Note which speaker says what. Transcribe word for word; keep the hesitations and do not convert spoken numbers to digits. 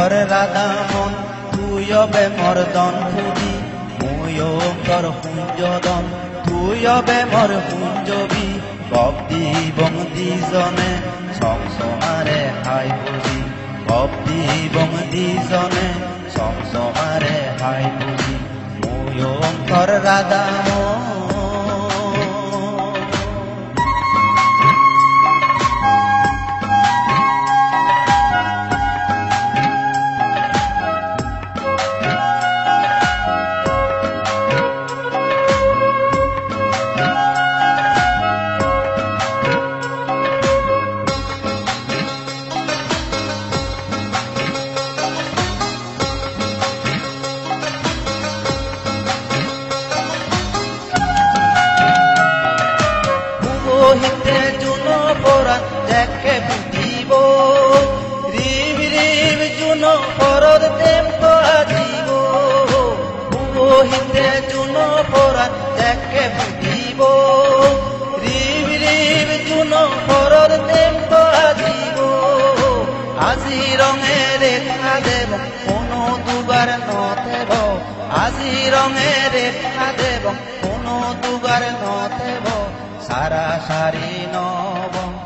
Speaker 1: অঙ্কর রাধামন তুইবে মর্দন ফুদি মুই অঙ্কর হুঞ্জদন তুইবে মর হুঞ্জবি কব্দি বংদি জনে সংসমারে হাই বুঝি কব্দি বংদি জনে সংসমারে হাই বুঝি মুই অঙ্কর রাধামন হিতে জুন পরা দেখে বুঝিব রিম রিম জুন পরদ প্রেম তো আজিব হিতে জুন পরা দেখে বুঝিব রিম রিম জুন পরদ প্রেম তো আজিব আজি রঙে রেখা দেব কোনো দুবার নথেব আজি রঙে রেখা দেব কোনো দুবার নথেব সারা সারি নব